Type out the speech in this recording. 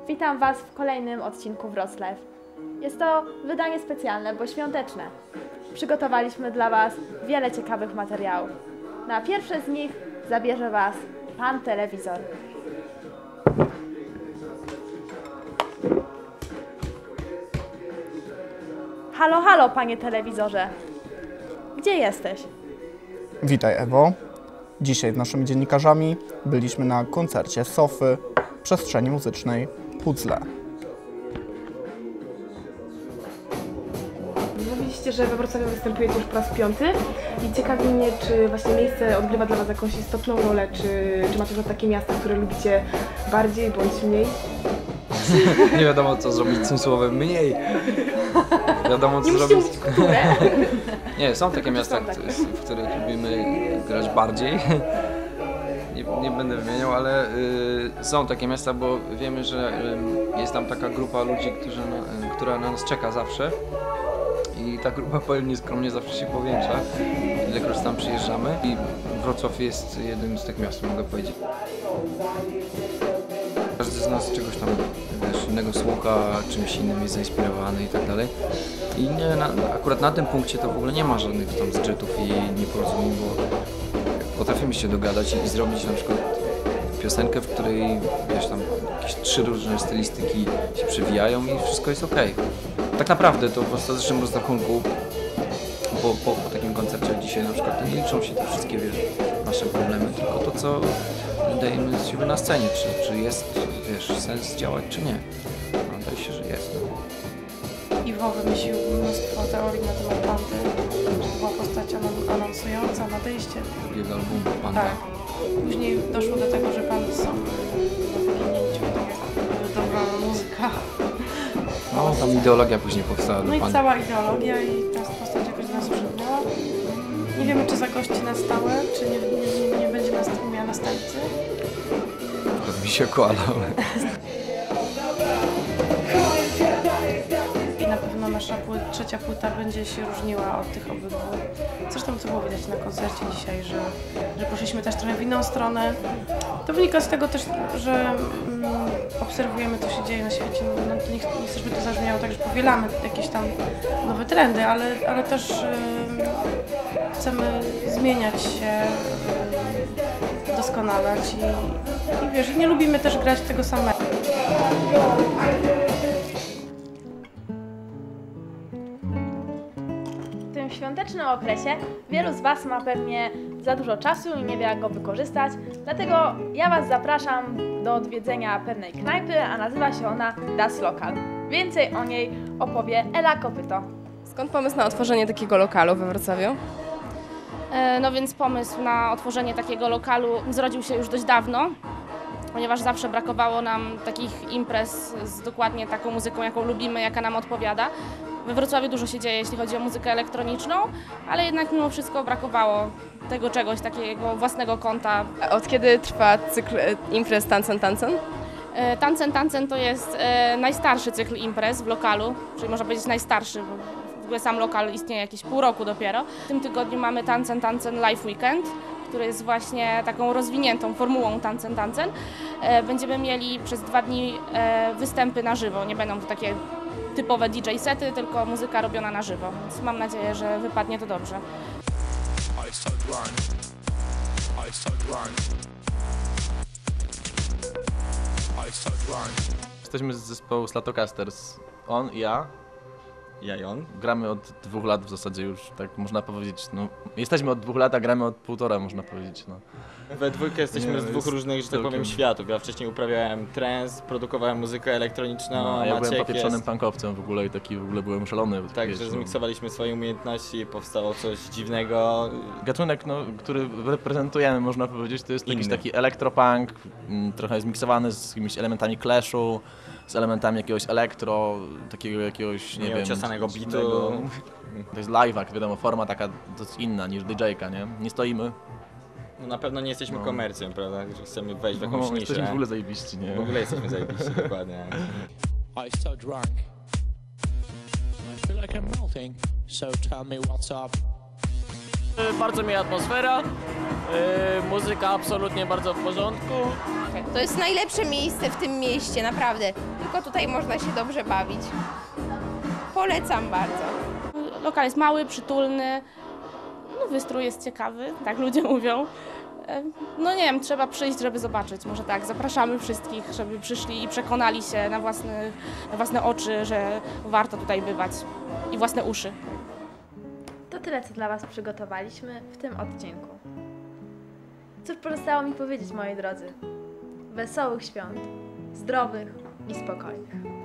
Witam Was w kolejnym odcinku Wrocław. Jest to wydanie specjalne, bo świąteczne. Przygotowaliśmy dla Was wiele ciekawych materiałów. Na pierwsze z nich zabierze Was Pan Telewizor. Halo, halo, Panie Telewizorze. Gdzie jesteś? Witaj, Ewo. Dzisiaj z naszymi dziennikarzami byliśmy na koncercie Sofy w przestrzeni muzycznej Puzzle. Mówiliście, że we Wrocławiu występujecie już po raz 5 i ciekawi mnie, czy właśnie miejsce odgrywa dla Was jakąś istotną rolę, czy macie takie miasta, które lubicie bardziej bądź mniej? Nie wiadomo, co zrobić z tym słowem mniej. Wiadomo, co Nie zrobić. musicie mówić które. Nie, są takie miasta, w których lubimy grać bardziej. Nie będę wymieniał, ale są takie miasta, bo wiemy, że jest tam taka grupa ludzi, która na nas czeka zawsze. I ta grupa, powiem nieskromnie, zawsze się powiększa, ilekroć tam przyjeżdżamy. I Wrocław jest jednym z tych miast, mogę powiedzieć. Każdy z nas czegoś tam innego słucha, czymś innym jest zainspirowany i tak dalej. I akurat na tym punkcie to w ogóle nie ma żadnych tam zgrzytów i nieporozumień, bo potrafimy się dogadać i zrobić na przykład piosenkę, w której wiesz, tam jakieś 3 różne stylistyki się przewijają i wszystko jest okej. Tak naprawdę to w ostatecznym rozrachunku po takim koncercie jak dzisiaj na przykład to nie liczą się te wszystkie nasze problemy, tylko to, co dajemy z siebie na scenie, czy jest sens działać, czy nie. No, wydaje się, że jest. Iwo wymyślił mnóstwo teorii na temat Pandy, że to była postać anonsująca nadejście. Drugiego albumu Panda. Tak. Później doszło do tego, że Pandy są na wyginięciu, tak jak dobra muzyka. No, tam ideologia później powstała No do i Pandy. cała ideologia i ta postać jakoś nas urzędniała. Nie wiemy, czy zagości na stałe, czy nie będzie miała następcy. Mi się koala. I na pewno nasza trzecia płyta będzie się różniła od tych obydwu. Zresztą co było widać na koncercie dzisiaj, że poszliśmy też trochę w inną stronę. To wynika z tego też, że obserwujemy, co się dzieje na świecie. No, to nie chcę, żeby to zabrzmiało tak, że powielamy jakieś tam nowe trendy, ale też chcemy zmieniać się, doskonalać i wiesz, nie lubimy też grać tego samego. W tym świątecznym okresie wielu z Was ma pewnie za dużo czasu i nie wie, jak go wykorzystać, dlatego ja Was zapraszam do odwiedzenia pewnej knajpy, a nazywa się ona Das Lokal. Więcej o niej opowie Ela Kopyto. Skąd pomysł na otworzenie takiego lokalu we Wrocławiu? No więc pomysł na otworzenie takiego lokalu zrodził się już dość dawno, ponieważ zawsze brakowało nam takich imprez z dokładnie taką muzyką, jaką lubimy, jaka nam odpowiada. We Wrocławiu dużo się dzieje, jeśli chodzi o muzykę elektroniczną, ale jednak mimo wszystko brakowało tego czegoś, takiego własnego kąta. A od kiedy trwa cykl imprez Tanzen? Tanzen to jest najstarszy cykl imprez w lokalu, czyli można powiedzieć najstarszy, bo w ogóle sam lokal istnieje jakieś pół roku dopiero. W tym tygodniu mamy Tanzen Live Weekend, który jest właśnie taką rozwiniętą formułą Tanzen. Będziemy mieli przez 2 dni występy na żywo, nie będą to takie typowe DJ sety, tylko muzyka robiona na żywo, więc mam nadzieję, że wypadnie to dobrze. Jesteśmy z zespołu Slatocasters. On i ja. Ja i on. Gramy od 2 lat w zasadzie już, tak można powiedzieć. No, jesteśmy od 2 lat, a gramy od 1,5, można powiedzieć. No. We dwójkę jesteśmy z 2 różnych, że tak powiem, światów. Ja wcześniej uprawiałem trance, produkowałem muzykę elektroniczną, No, a ja byłem Maciek popieprzonym jest... punkowcem w ogóle i taki w ogóle byłem szalony. Także wiesz, zmiksowaliśmy swoje umiejętności, powstało coś dziwnego. Gatunek, no, który reprezentujemy, można powiedzieć, to jest jakiś Inny. taki elektropunk, trochę zmiksowany z jakimiś elementami clashu, z elementami jakiegoś elektro, takiego jakiegoś, nie wiem, Ciosanego bitu. dziwnego. To jest live'ak, wiadomo, forma taka dość inna niż DJ-ka, nie? Nie stoimy. No na pewno nie jesteśmy komercją, prawda? Że chcemy wejść w jakąś niszę. Jesteśmy w ogóle zajebiści, nie? W ogóle jesteśmy zajebiści, dokładnie. I'm so drunk. I feel like I'm melting. So tell me what's up. Bardzo miła atmosfera, muzyka absolutnie bardzo w porządku. To jest najlepsze miejsce w tym mieście, naprawdę. tylko tutaj można się dobrze bawić. Polecam bardzo. Lokal jest mały, przytulny, no wystrój jest ciekawy, tak ludzie mówią. No nie wiem, trzeba przyjść, żeby zobaczyć. Może tak, zapraszamy wszystkich, żeby przyszli i przekonali się na własne oczy, że warto tutaj bywać i własne uszy. To tyle, co dla Was przygotowaliśmy w tym odcinku. Cóż pozostało mi powiedzieć, moi drodzy? Wesołych świąt, zdrowych i spokojnych.